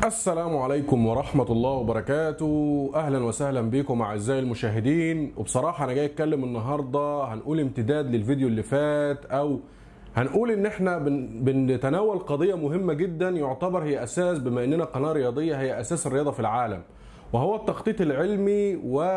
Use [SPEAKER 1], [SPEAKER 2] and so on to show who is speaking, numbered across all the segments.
[SPEAKER 1] السلام عليكم ورحمة الله وبركاته. أهلا وسهلا بكم أعزائي المشاهدين. وبصراحة أنا جاي أتكلم النهاردة هنقول امتداد للفيديو اللي فات، أو هنقول إن إحنا بنتناول قضية مهمة جدا يعتبر هي أساس، بما إننا قناة رياضية هي أساس الرياضة في العالم، وهو التخطيط العلمي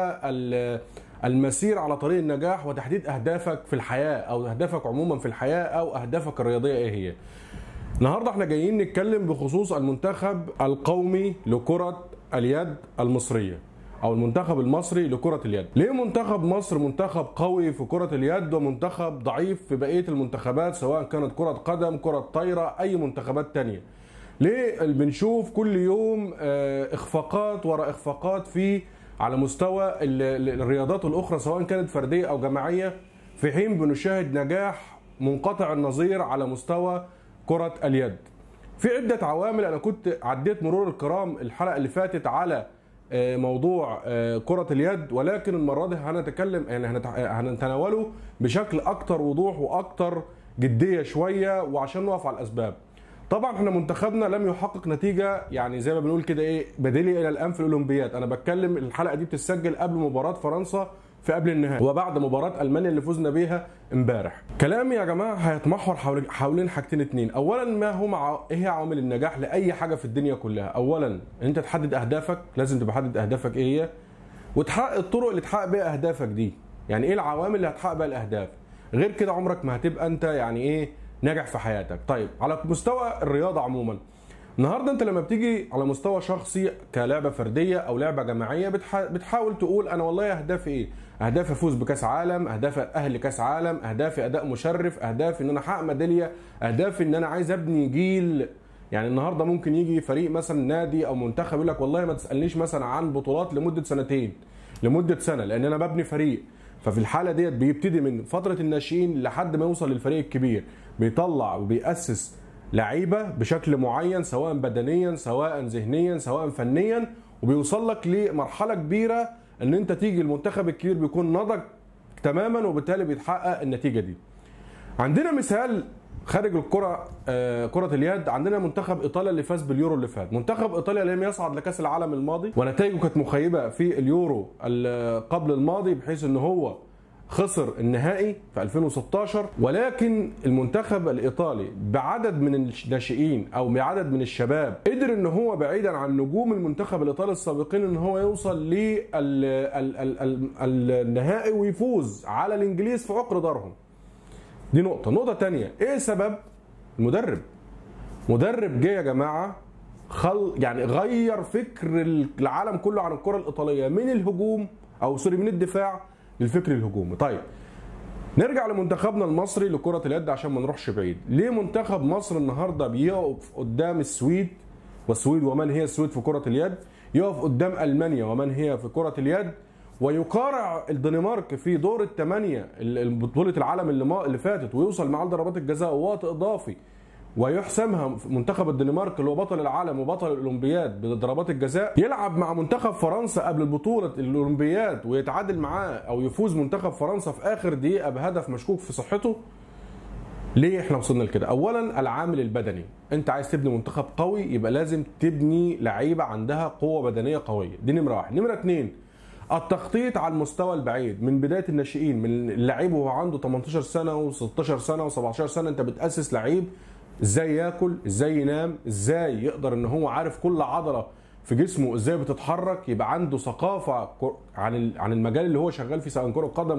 [SPEAKER 1] والمسير على طريق النجاح وتحديد أهدافك في الحياة، أو أهدافك عموما في الحياة، أو أهدافك الرياضية إيه هي. النهارده احنا جايين نتكلم بخصوص المنتخب القومي لكرة اليد المصرية، او المنتخب المصري لكرة اليد. ليه منتخب مصر منتخب قوي في كرة اليد ومنتخب ضعيف في بقية المنتخبات، سواء كانت كرة قدم، كرة طايرة، اي منتخبات تانية؟ ليه بنشوف كل يوم اخفاقات وراء اخفاقات على مستوى الرياضات الاخرى، سواء كانت فردية او جماعية، في حين بنشاهد نجاح منقطع النظير على مستوى كرة اليد؟ في عدة عوامل. أنا كنت عديت مرور الكرام الحلقة اللي فاتت على موضوع كرة اليد، ولكن المرة دي هنتكلم هنتناوله بشكل أكتر وضوح وأكتر جدية شوية، وعشان نقف على الأسباب. طبعا احنا منتخبنا لم يحقق نتيجة، يعني زي ما بنقول كده ايه، بديلي إلى الآن في الأولمبياد. أنا بتكلم الحلقة دي بتتسجل قبل مباراة فرنسا في قبل النهائي، وبعد مباراة ألمانيا اللي فزنا بيها امبارح. كلامي يا جماعة هيتمحور حوالين حاجتين اتنين. أولا، ايه هي عوامل النجاح لأي حاجة في الدنيا كلها؟ أولا، أنت تحدد أهدافك، لازم تبقى حدد أهدافك إيه هي، وتحقق الطرق اللي تحقق بيها أهدافك دي. يعني إيه العوامل اللي هتحقق بيها الأهداف؟ غير كده عمرك ما هتبقى أنت يعني إيه ناجح في حياتك. طيب، على مستوى الرياضة عموما، النهارده انت لما بتيجي على مستوى شخصي كلعبه فرديه او لعبه جماعيه، بتحاول تقول انا والله اهدافي ايه؟ اهدافي افوز بكاس عالم، اهدافي اهل كاس عالم، اهدافي اداء مشرف، اهدافي ان انا احقق ميداليه، اهدافي ان انا عايز ابني جيل. يعني النهارده ممكن يجي فريق مثلا نادي او منتخب يقول لك والله ما تسالنيش مثلا عن بطولات لمده سنتين، لمده سنه، لان انا ببني فريق. ففي الحاله ديت بيبتدي من فتره الناشئين لحد ما يوصل للفريق الكبير، بيطلع وبيأسس لعيبه بشكل معين، سواء بدنيا سواء ذهنيا سواء فنيا، وبيوصل لك لمرحله كبيره ان انت تيجي المنتخب الكبير بيكون نضج تماما، وبالتالي بيتحقق النتيجه دي. عندنا مثال خارج الكره، كره اليد، عندنا منتخب ايطاليا اللي فاز باليورو اللي فات. منتخب ايطاليا لم يصعد لكاس العالم الماضي، ونتائجه كانت مخيبه في اليورو قبل الماضي، بحيث ان هو خسر النهائي في 2016. ولكن المنتخب الايطالي بعدد من الناشئين او بعدد من الشباب قدر ان هو بعيدا عن نجوم المنتخب الايطالي السابقين ان هو يوصل للنهائي ويفوز على الانجليز في عقر دارهم. دي نقطة. نقطة تانية، ايه سبب؟ المدرب. مدرب جه يا جماعة يعني غير فكر العالم كله عن الكرة الإيطالية، من الهجوم او سوري من الدفاع للفكر الهجومي. طيب، نرجع لمنتخبنا المصري لكرة اليد عشان ما نروحش بعيد. ليه منتخب مصر النهارده بيقف قدام السويد، والسويد ومن هي السويد في كرة اليد، يقف قدام ألمانيا ومن هي في كرة اليد، ويقارع الدنمارك في دور الثمانية بطولة العالم اللي فاتت، ويوصل معاه ضربات الجزاء ووقت إضافي ويحسمها منتخب الدنمارك اللي هو بطل العالم وبطل الاولمبياد بضربات الجزاء، يلعب مع منتخب فرنسا قبل بطوله الاولمبياد ويتعادل معاه او يفوز منتخب فرنسا في اخر دقيقه بهدف مشكوك في صحته. ليه احنا وصلنا لكده؟ اولا، العامل البدني. انت عايز تبني منتخب قوي يبقى لازم تبني لعيبه عندها قوه بدنيه قويه، دي نمره واحد. نمره اتنين، التخطيط على المستوى البعيد من بدايه الناشئين، من اللعيب وهو عنده 18 سنه و16 سنه و17 سنه. انت بتاسس لعيب ازاي ياكل، ازاي ينام، ازاي يقدر ان هو عارف كل عضله في جسمه ازاي بتتحرك، يبقى عنده ثقافه عن المجال اللي هو شغال فيه، سواء كره قدم،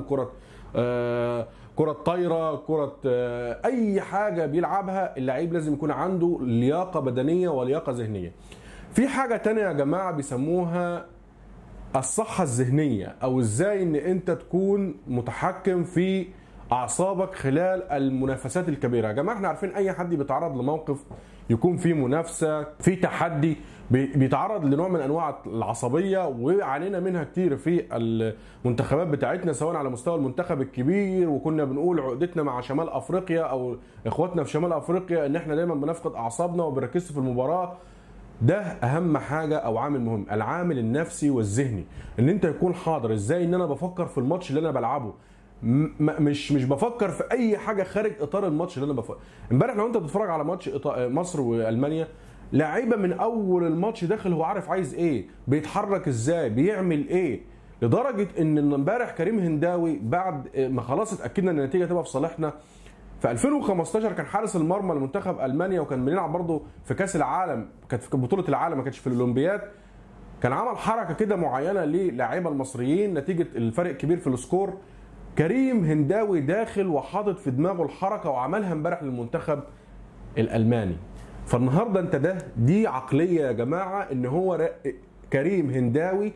[SPEAKER 1] كره طايره، كره اي حاجه بيلعبها. اللعيب لازم يكون عنده لياقه بدنيه ولياقه ذهنيه. في حاجه تانية يا جماعه بيسموها الصحه الذهنيه، او ازاي ان انت تكون متحكم في اعصابك خلال المنافسات الكبيره. يا جماعه احنا عارفين اي حد بيتعرض لموقف يكون فيه منافسه، في تحدي، بيتعرض لنوع من انواع العصبيه، وعانينا منها كتير في المنتخبات بتاعتنا، سواء على مستوى المنتخب الكبير. وكنا بنقول عقدتنا مع شمال افريقيا او اخواتنا في شمال افريقيا ان احنا دايما بنفقد اعصابنا وبنركز في المباراه. ده اهم حاجه او عامل مهم، العامل النفسي والذهني، ان انت يكون حاضر. ازاي ان انا بفكر في الماتش اللي انا بلعبه، مش بفكر في اي حاجه خارج اطار الماتش اللي انا بفكر. امبارح لو انت بتتفرج على ماتش مصر والمانيا، لعيبه من اول الماتش داخل هو عارف عايز ايه، بيتحرك ازاي، بيعمل ايه، لدرجه ان امبارح كريم هنداوي بعد ما خلاص اتاكدنا ان النتيجه تبقى في صالحنا، في 2015 كان حارس المرمى لمنتخب المانيا وكان بيلعب برضه في كاس العالم، كانت في بطوله العالم ما كانتش في الاولمبياد، كان عمل حركه كده معينه للاعيبه المصريين نتيجه الفرق كبير في السكور. كريم هنداوي داخل وحاطط في دماغه الحركه وعملها امبارح للمنتخب الالماني. فالنهارده انت دي عقليه يا جماعه، ان هو كريم هنداوي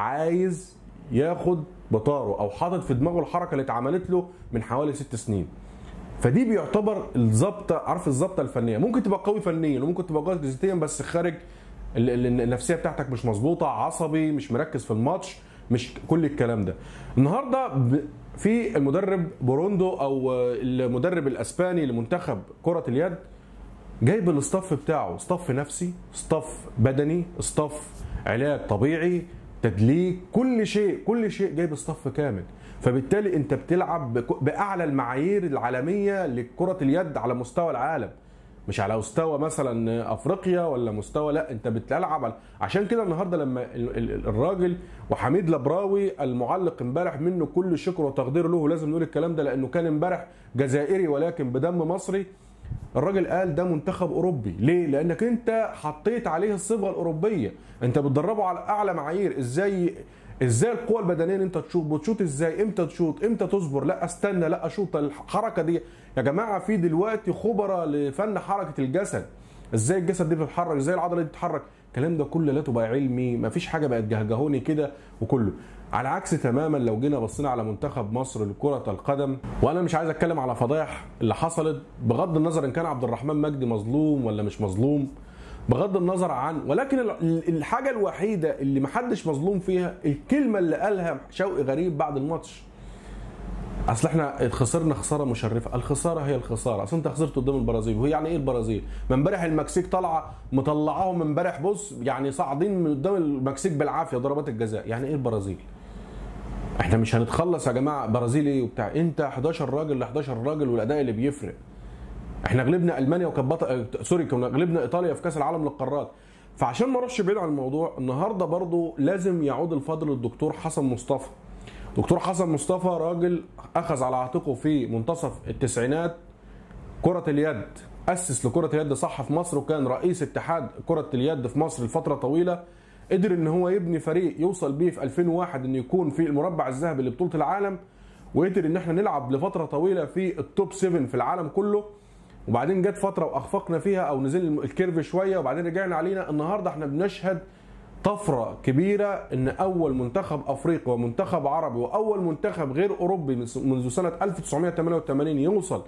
[SPEAKER 1] عايز ياخد بطاره او حاطط في دماغه الحركه اللي اتعملت له من حوالي 6 سنين. فدي بيعتبر الظبطه، عارف الظبطه الفنيه، ممكن تبقى قوي فنيا وممكن تبقى قوي جزئيا بس خارج النفسيه بتاعتك مش مظبوطه، عصبي، مش مركز في الماتش، مش كل الكلام ده. النهارده في المدرب بوروندو او المدرب الاسباني لمنتخب كره اليد جايب الاستاف بتاعه، استاف نفسي، استاف بدني، استاف علاج طبيعي، تدليك، كل شيء جايب استاف كامل. فبالتالي انت بتلعب باعلى المعايير العالميه لكره اليد على مستوى العالم، مش على مستوى مثلا افريقيا ولا مستوى، لا انت بتلعب. عشان كده النهارده لما الراجل وحميد لبراوي المعلق امبارح منه كل شكر وتقدير له، لازم نقول الكلام ده لانه كان امبارح جزائري ولكن بدم مصري. الراجل قال ده منتخب اوروبي، ليه؟ لانك انت حطيت عليه الصبغه الاوروبيه، انت بتدربه على اعلى معايير. ازاي القوه البدنيه انت بتشوط ازاي، امتى تشوط، امتى تصبر، لا استنى، لا اشوط، الحركه دي يا جماعه في دلوقتي خبراء لفن حركه الجسد، ازاي الجسد دي بتتحرك، ازاي العضله دي بتتحرك، الكلام ده كله لا تبقى علمي، مفيش حاجه بقت جهجهوني كده وكله. على عكس تماما لو جينا بصينا على منتخب مصر لكره القدم، وانا مش عايز اتكلم على فضايح اللي حصلت بغض النظر ان كان عبد الرحمن مجدي مظلوم ولا مش مظلوم، بغض النظر عن، ولكن الحاجه الوحيده اللي محدش مظلوم فيها الكلمه اللي قالها شوقي غريب بعد الماتش. اصل احنا خسرنا خساره مشرفه، الخساره هي الخساره، اصل انت خسرت قدام البرازيل، وهي يعني ايه البرازيل؟ ما امبارح المكسيك طالعه مطلعاهم امبارح، بص يعني صاعدين من قدام المكسيك بالعافيه ضربات الجزاء، يعني ايه البرازيل؟ احنا مش هنتخلص يا جماعه، برازيل ايه وبتاع، انت 11 راجل ل 11 راجل والاداء اللي بيفرق. احنا غلبنا المانيا كنا غلبنا ايطاليا في كاس العالم للقارات. فعشان ما اروحش بعيد عن الموضوع، النهارده برضو لازم يعود الفضل للدكتور حسن مصطفى. دكتور حسن مصطفى راجل اخذ على عاتقه في منتصف التسعينات كرة اليد، اسس لكرة اليد صح في مصر، وكان رئيس اتحاد كرة اليد في مصر لفترة طويلة. قدر ان هو يبني فريق يوصل بيه في 2001 انه يكون في المربع الذهبي لبطولة العالم، وقدر ان احنا نلعب لفترة طويلة في التوب 7 في العالم كله. وبعدين جت فترة واخفقنا فيها او نزل الكيرف شوية وبعدين رجعنا علينا. النهارده احنا بنشهد طفرة كبيرة ان اول منتخب افريقي ومنتخب عربي واول منتخب غير اوروبي منذ سنة 1988 يوصل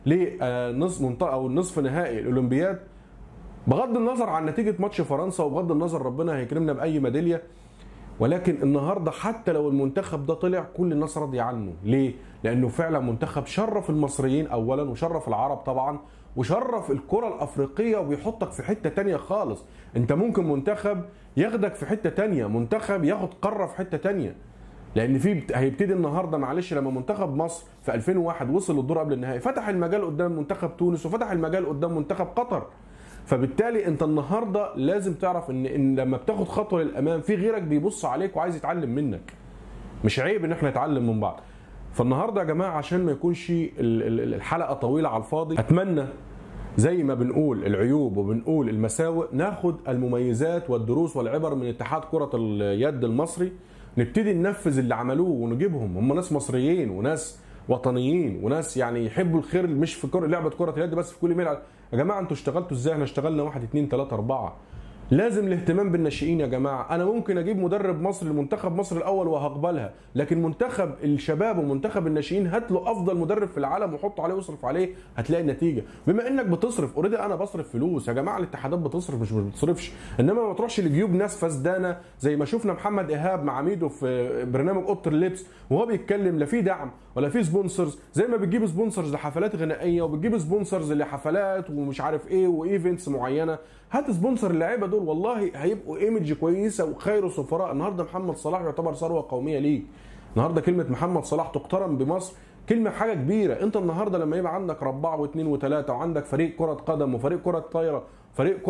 [SPEAKER 1] لنصف نهائي الاولمبياد، بغض النظر عن نتيجة ماتش فرنسا وبغض النظر ربنا هيكرمنا باي ميدالية. ولكن النهارده حتى لو المنتخب ده طلع كل الناس راضيه عنه، ليه؟ لانه فعلا منتخب شرف المصريين اولا، وشرف العرب طبعا، وشرف الكره الافريقيه، وبيحطك في حته تانية خالص. انت ممكن منتخب ياخدك في حته تانية، منتخب ياخد قاره في حته تانية، لان هيبتدي النهارده معلش لما منتخب مصر في 2001 وصل للدور قبل النهائي فتح المجال قدام منتخب تونس وفتح المجال قدام منتخب قطر. فبالتالي انت النهارده لازم تعرف ان لما بتاخد خطوه للامام في غيرك بيبص عليك وعايز يتعلم منك، مش عيب ان احنا نتعلم من بعض. فالنهارده يا جماعه عشان ما يكونش الحلقه طويله على الفاضي، اتمنى زي ما بنقول العيوب وبنقول المساوئ ناخد المميزات والدروس والعبر من اتحاد كره اليد المصري، نبتدي ننفذ اللي عملوه ونجيبهم. هم ناس مصريين وناس وطنيين وناس يعني يحبوا الخير، مش في لعبه كره اليد بس، في كل ملعب. يا جماعه انتوا اشتغلتوا ازاي؟ احنا اشتغلنا 1 2 3 4. لازم الاهتمام بالناشئين يا جماعه. انا ممكن اجيب مدرب مصري لمنتخب مصر الاول وهقبلها، لكن منتخب الشباب ومنتخب الناشئين هات له افضل مدرب في العالم وحطه عليه واصرف عليه، هتلاقي النتيجه. بما انك بتصرف اوريدي، انا بصرف فلوس يا جماعه، الاتحادات بتصرف مش بتصرفش، انما ما تروحش لجيوب ناس فسدانه زي ما شفنا محمد ايهاب مع ميدو في برنامج اوضه اللبس وهو بيتكلم، لا في دعم ولا في سبونسرز، زي ما بتجيب سبونسرز لحفلات غنائيه وبتجيب سبونسرز لحفلات ومش عارف ايه وايفنتس معينه. هات سبونسر اللعيبه دول، والله هيبقوا ايمج كويسه وخير سفراء. النهارده محمد صلاح يعتبر ثروه قوميه ليك. النهارده كلمه محمد صلاح تقترن بمصر كلمه حاجه كبيره. انت النهارده لما يبقى عندك رباع واثنين وثلاثه، وعندك فريق كره قدم وفريق كره طايره، فريق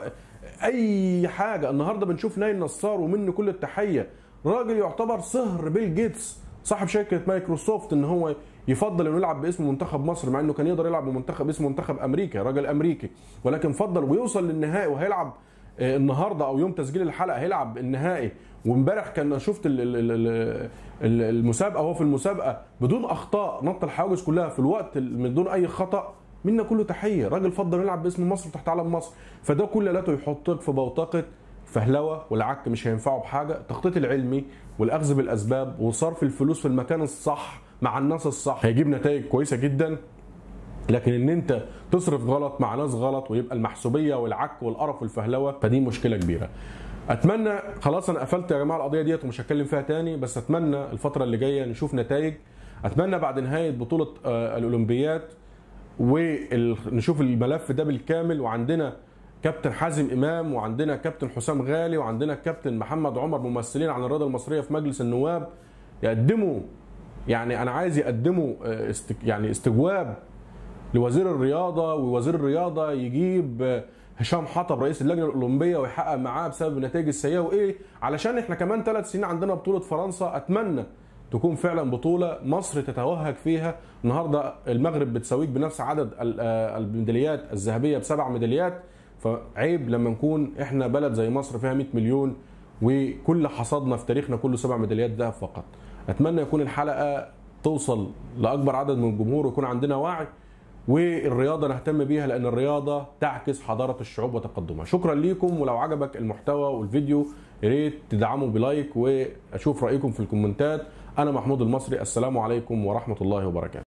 [SPEAKER 1] اي حاجه. النهارده بنشوف نايل نصار ومنه كل التحيه، راجل يعتبر صهر بيل جيتس صاحب شركه مايكروسوفت، ان هو يفضل انه يلعب باسم منتخب مصر، مع انه كان يقدر يلعب باسم منتخب امريكا، راجل امريكي، ولكن فضل ويوصل للنهائي. وهيلعب النهارده او يوم تسجيل الحلقه هيلعب النهائي. وامبارح كان شفت المسابقه، هو في المسابقه بدون اخطاء، نط الحواجز كلها في الوقت من دون اي خطا. منا كله تحيه، راجل فضل يلعب باسم مصر تحت علم مصر. فده كله يحطك في بوتقه فهلوه والعك مش هينفعه بحاجه. التخطيط العلمي والاخذ بالاسباب وصرف الفلوس في المكان الصح مع الناس الصح هيجيب نتائج كويسه جدا. لكن ان انت تصرف غلط مع ناس غلط ويبقى المحسوبيه والعك والقرف والفهلوه، فدي مشكله كبيره. اتمنى، خلاص انا قفلت يا جماعه القضيه ديت ومش هتكلم فيها تاني، بس اتمنى الفتره اللي جايه نشوف نتائج. اتمنى بعد نهايه بطوله الاولمبياد ونشوف الملف ده بالكامل، وعندنا كابتن حازم امام، وعندنا كابتن حسام غالي، وعندنا كابتن محمد عمر، ممثلين عن الرياضه المصريه في مجلس النواب، يقدموا، يعني انا عايز يقدموا يعني استجواب لوزير الرياضه، ووزير الرياضه يجيب هشام حطب رئيس اللجنه الاولمبيه ويحقق معاه بسبب النتائج السيئه وايه، علشان احنا كمان 3 سنين عندنا بطوله فرنسا. اتمنى تكون فعلا بطوله مصر تتوهج فيها. النهارده المغرب بتساويك بنفس عدد الميداليات الذهبيه ب7 ميداليات، فعيب لما نكون احنا بلد زي مصر فيها 100 مليون وكل حصادنا في تاريخنا كله 7 ميداليات ذهب فقط. اتمنى يكون الحلقه توصل لاكبر عدد من الجمهور ويكون عندنا وعي، والرياضه نهتم بيها، لان الرياضه تعكس حضاره الشعوب وتقدمها. شكرا ليكم، ولو عجبك المحتوى والفيديو يا ريت تدعموا بلايك، واشوف رايكم في الكومنتات. انا محمود المصري، السلام عليكم ورحمه الله وبركاته.